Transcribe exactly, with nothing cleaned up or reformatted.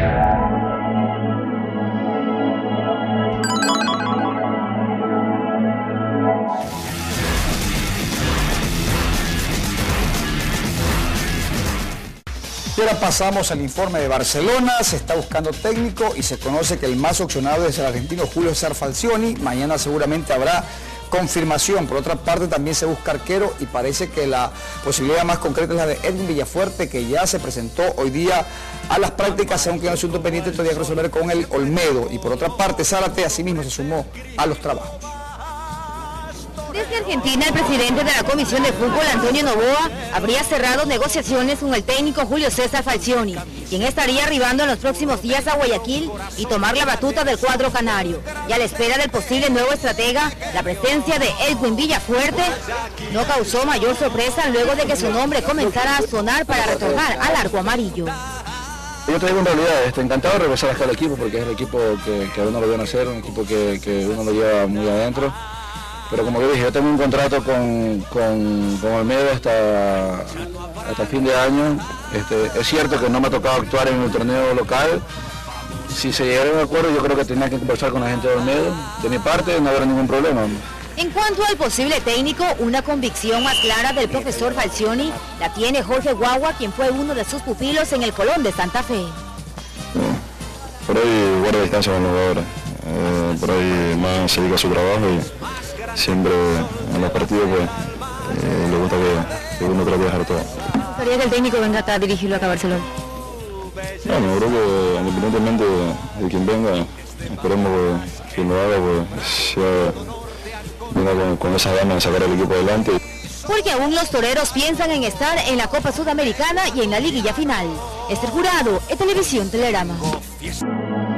Y ahora pasamos al informe de Barcelona. Se está buscando técnico y se conoce que el más opcionado es el argentino Julio César Falcioni. Mañana seguramente habrá confirmación. Por otra parte también se busca arquero y parece que la posibilidad más concreta es la de Edwin Villafuerte, que ya se presentó hoy día a las prácticas, aunque hay un asunto pendiente todavía que resolver con el Olmedo. Y por otra parte Zárate asimismo se sumó a los trabajos. Desde Argentina, el presidente de la Comisión de Fútbol, Antonio Novoa, habría cerrado negociaciones con el técnico Julio César Falcioni, quien estaría arribando en los próximos días a Guayaquil y tomar la batuta del cuadro canario. Y a la espera del posible nuevo estratega, la presencia de Edwin Villafuerte no causó mayor sorpresa luego de que su nombre comenzara a sonar para retornar al arco amarillo. Yo te digo en realidad, estoy encantado de regresar acá al equipo porque es el equipo que, que a uno lo viene a hacer, un equipo que, que uno lo lleva muy adentro. Pero como yo dije, yo tengo un contrato con, con, con Olmedo hasta, hasta fin de año. Este, es cierto que no me ha tocado actuar en el torneo local. Si se llegara a un acuerdo, yo creo que tenía que conversar con la gente de Olmedo. De mi parte, no habrá ningún problema. En cuanto al posible técnico, una convicción más clara del profesor Falcioni la tiene Jorge Guagua, quien fue uno de sus pupilos en el Colón de Santa Fe. No, por ahí guarda distancia con los jugadores. Eh, por ahí más se dedica a su trabajo y siempre en los partidos pues eh, le gusta que, que uno trate de dejar todo. ¿Gustaría que el técnico venga a dirigirlo acá a Barcelona? No, no, creo que independientemente de, de quien venga, esperemos que quien lo haga pues sea, venga con, con esa ganas de sacar al equipo adelante. Porque aún los toreros piensan en estar en la Copa Sudamericana y en la liguilla final. Esther Jurado, en Televisión Telerama.